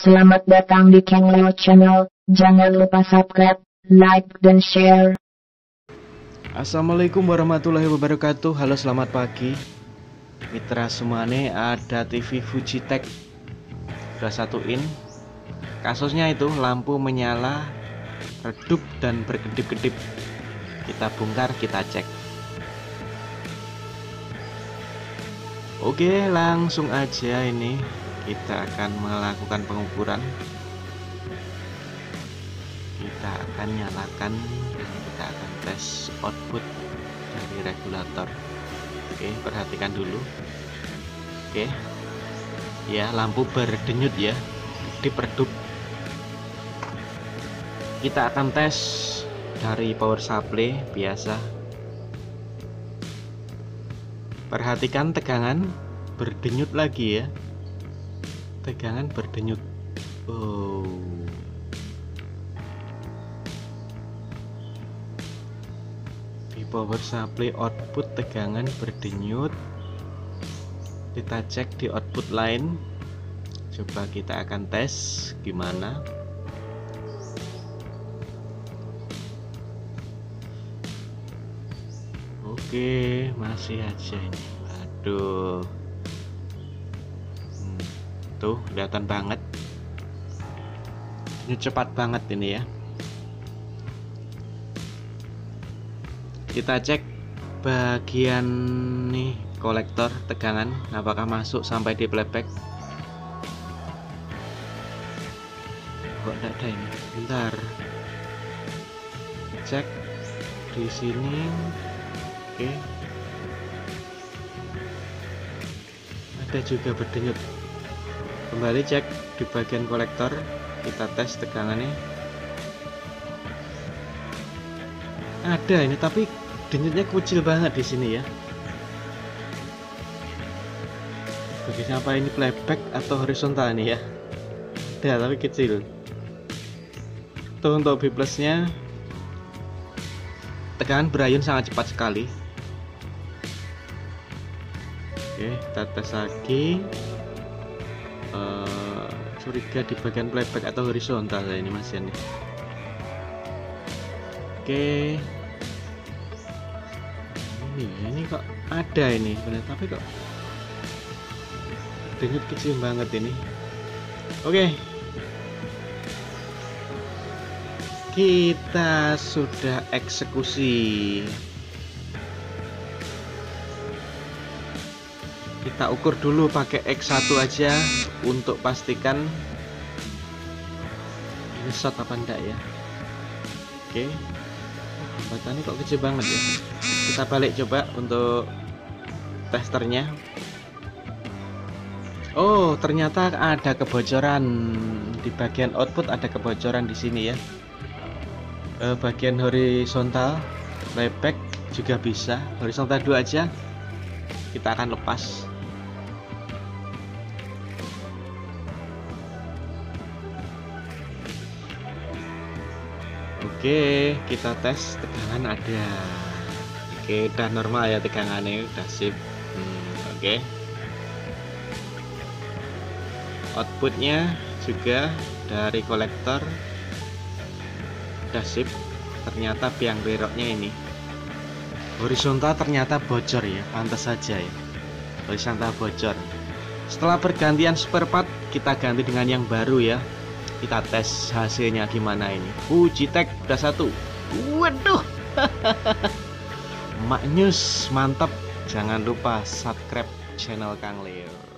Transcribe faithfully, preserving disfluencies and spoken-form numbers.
Selamat datang di Kang Leo Channel. Jangan lupa subscribe, like, dan share. Assalamualaikum warahmatullahi wabarakatuh. Halo, selamat pagi mitra semuanya. Ada T V Fujitech udah satu in. Kasusnya itu lampu menyala, redup dan berkedip-kedip. Kita bongkar, kita cek. Oke, langsung aja ini kita akan melakukan pengukuran. Kita akan nyalakan dan kita akan tes output dari regulator. Oke, perhatikan dulu. Oke, ya, lampu berdenyut ya, kedip redup. Kita akan tes dari power supply biasa. Perhatikan tegangan berdenyut lagi ya, tegangan berdenyut. Oh, di power supply output tegangan berdenyut. Kita cek di output lain. Coba kita akan tes gimana. Oke, masih aja ini. Aduh, hmm, tuh kelihatan banget. Ini cepat banget ini ya. Kita cek bagian nih kolektor tegangan, apakah masuk sampai di playback. Kok tidak ada ini? Bentar. Cek di sini. Oke. Ada juga berdenyut. Kembali cek di bagian kolektor, kita tes tegangannya. Ada ini, tapi denyutnya kecil banget di sini ya. Bagaimana, apa ini playback atau horizontal nih ya? Ada tapi kecil. Tuh untuk B plusnya, tegangan berayun sangat cepat sekali. Oke, kita tes lagi. Uh, curiga di bagian playback atau horizontal ya ini masih nih. Oke, ini ini kok ada ini benar, tapi kok denyut kecil banget ini. Oke, kita sudah eksekusi. Kita ukur dulu pakai X satu aja untuk pastikan ini short apa enggak ya. Oke, hambatannya kok kecil banget ya. Kita balik coba untuk testernya. Oh, ternyata ada kebocoran di bagian output, ada kebocoran di sini ya. E, bagian horizontal playback juga bisa. Horizontal dua aja. Kita akan lepas. Oke, kita tes tegangan ada. Oke, udah normal ya tegangannya, udah sip. Hmm, oke. Outputnya juga dari kolektor udah sip. Ternyata biang beroknya ini horizontal ternyata bocor ya, pantas saja ya, horizontal bocor. Setelah pergantian spare part, kita ganti dengan yang baru ya. Kita tes hasilnya gimana ini. Fujitech udah satu. Waduh. Maknyus, mantap. Jangan lupa subscribe channel Kang Leo.